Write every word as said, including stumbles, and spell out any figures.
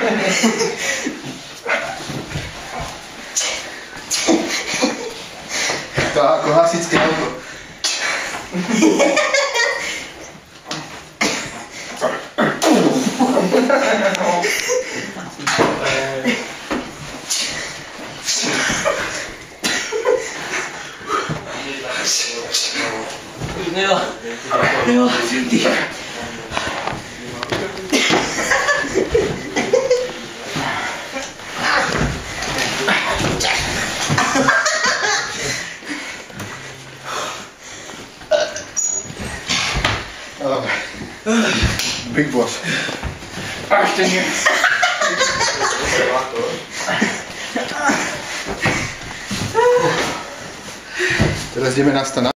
To ako hasičské auto. Nela, nela, dýcha. Dobre. Big boss. A ešte nie. Teraz ideme na stan.